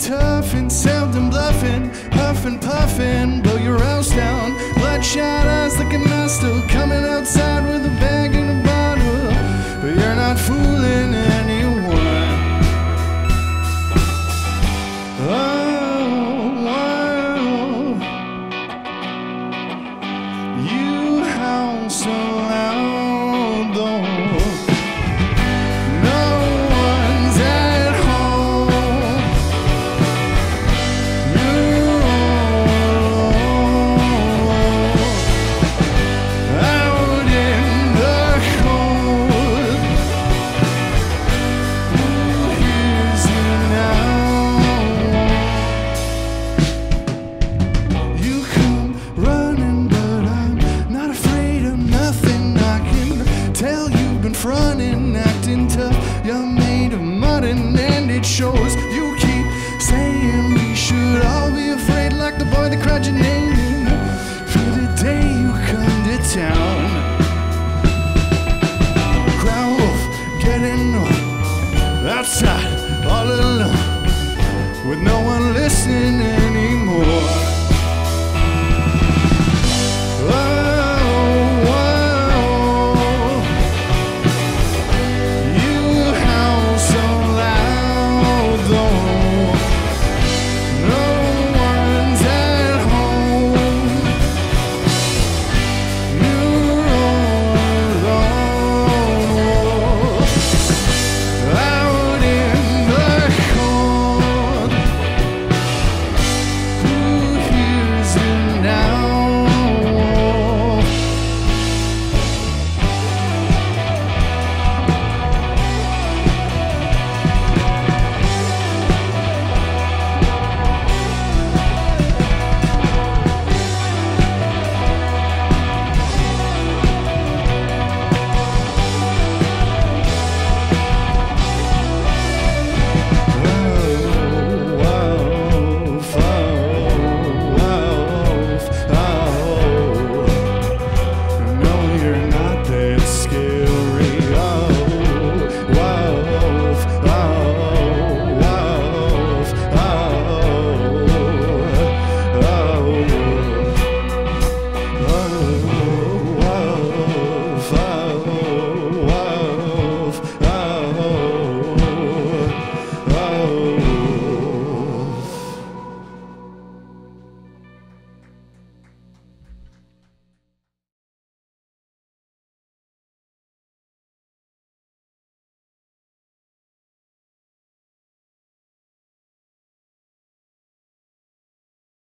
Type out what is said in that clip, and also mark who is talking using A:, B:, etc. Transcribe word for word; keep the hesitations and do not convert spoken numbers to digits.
A: tough and seldom bluffing, huffing, puffing, blow your house down. Bloodshot eyes looking hostile, coming outside with a bag and a bottle, but you're not fooling anyone. Oh, wow. You howl so loud though. Frontin', acting tough, you're made of mud and, and it shows. You keep saying we should all be afraid, like the boy that cried your name for the day you come to town. Cry wolf, getting on outside, all alone, with no one listening anymore.